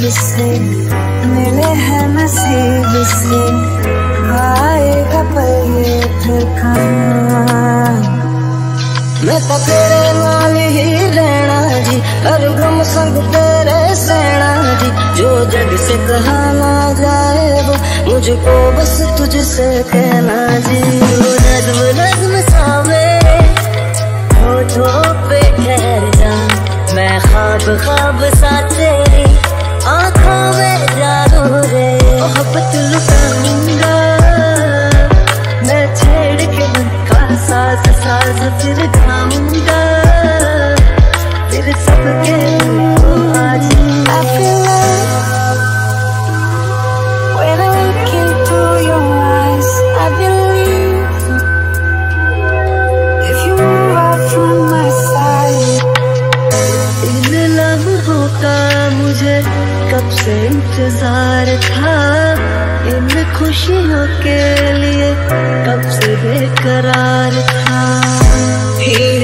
से मिले हैं नसीब से, आएगा पल ये फिर खाना। मैं तो तेरे नाल ही रहना जी, हर गम संग तेरे सहना जी। जो जग से कहा ना जाए वो मुझको बस तुझसे कहना जी। नज़्म नज़्म सा मेरे होठों पे ठहर जा, मैं ख्वाब ख्वाब सा तेरी आँखों में जादू रे। मोहब्बत लुटाऊंगा मैं छेड़ के मन का साज साज, फिर गाऊंगा फिर सबके आज। I feel love when I look into your eyes. I believe if you move out from my side. इन लम्हों का मुझे कब से इंतजार था, इन खुशियों के लिए कब से बेकरार था।